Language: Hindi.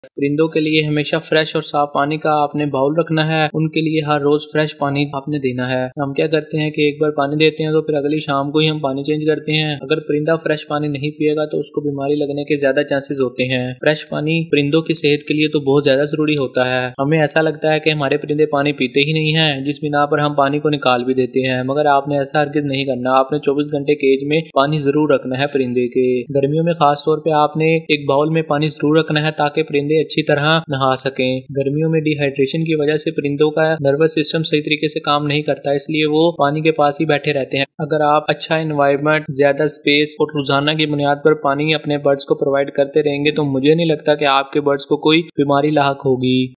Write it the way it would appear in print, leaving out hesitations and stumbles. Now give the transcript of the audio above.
परिंदों के लिए हमेशा फ्रेश और साफ पानी का आपने बाउल रखना है। उनके लिए हर रोज फ्रेश पानी आपने देना है। हम क्या करते हैं कि एक बार पानी देते हैं तो फिर अगली शाम को ही हम पानी चेंज करते हैं। अगर परिंदा फ्रेश पानी नहीं पिएगा तो उसको बीमारी लगने के ज्यादा चांसेस होते हैं। फ्रेश पानी परिंदों की सेहत के लिए तो बहुत ज्यादा जरूरी होता है। हमें ऐसा लगता है कि हमारे परिंदे पानी पीते ही नहीं है, जिस बिना पर हम पानी को निकाल भी देते हैं, मगर आपने ऐसा हरगिज नहीं करना। आपने 24 घंटे केज में पानी जरूर रखना है परिंदे के। गर्मियों में खास तौर पे आपने एक बाउल में पानी जरूर रखना है ताकि परिंदे अच्छी तरह नहा सकें। गर्मियों में डिहाइड्रेशन की वजह से परिंदों का नर्वस सिस्टम सही तरीके से काम नहीं करता, इसलिए वो पानी के पास ही बैठे रहते हैं। अगर आप अच्छा एनवायरनमेंट, ज्यादा स्पेस और रोजाना की बुनियाद पर पानी अपने बर्ड्स को प्रोवाइड करते रहेंगे तो मुझे नहीं लगता कि आपके बर्ड्स को कोई बीमारी लाहक होगी।